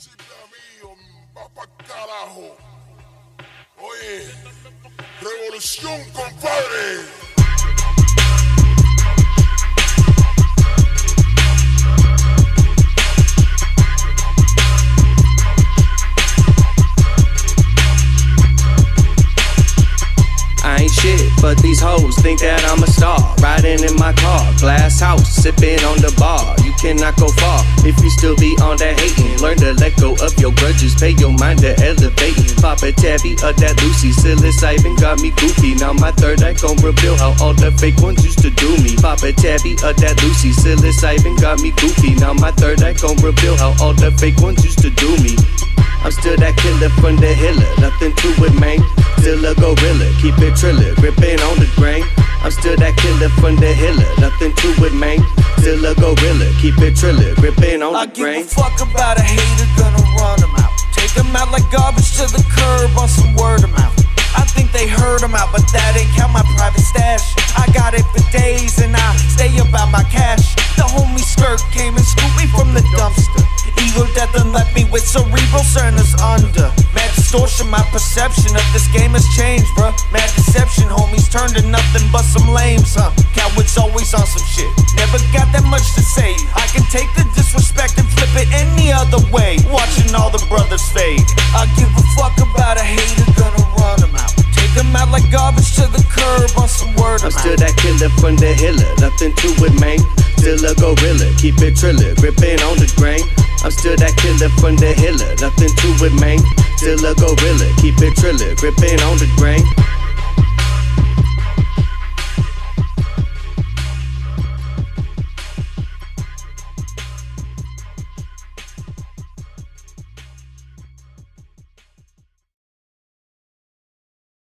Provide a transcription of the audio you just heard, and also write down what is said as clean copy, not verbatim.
principio mío, va pa' carajo. Oye, revolución, compadre. I ain't shit, but these hoes think that I'm a star. Riding in my car, glass house, sipping on the bar. You cannot go far if you still be on that hating. Learn to let go of your grudges, pay your mind to elevating. Pop a tabby of that Lucy, psilocybin got me goofy. Now my third act gon' reveal how all the fake ones used to do me. Pop a tabby of that Lucy, psilocybin got me goofy. Now my third act gon' reveal how all the fake ones used to do me. I'm still that killer from the hiller, nothing to it, man. Still a gorilla, keep it triller, gripping on the grain. I'm still that killer from the hiller, nothing to it, man. Still a gorilla, keep it triller, gripping on the grain. I give a fuck about a hater, gonna run them out. Take them out like garbage to the curb on some word of mouth. I think they heard them out, but that ain't count my private stash. I got it for days and I stay about my cash. The homie Skirt came and scooped me from the dumpster. Ego death and left me with cerebral cerners under. Mad distortion, my perception of this game has changed, bruh. Mad deception, homies turned to nothing but some lames, huh? Cowards always on some shit, never got that much to say. I can take the disrespect and flip it any other way. Watching all the brothers fade. I give a fuck about a hater, gonna run them out. Take them out like garbage to the curb on some word of mouth. I'm still that killer from the hiller, nothing to it, man. Still a gorilla, keep it triller, gripping on the grain. I'm still that killer from the hiller, nothing to it, man. Still a gorilla, keep it triller, gripping on the grain.